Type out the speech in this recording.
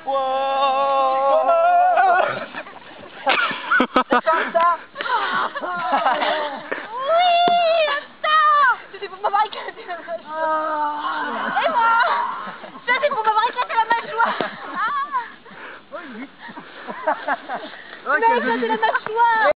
Wow. Ça. Oui, attends. C'est pour m'avoir éclaté la mâchoire. Et moi. Ça c'est pour m'avoir éclaté la mâchoire. Ah. Ok, Mais éclaté la mâchoire.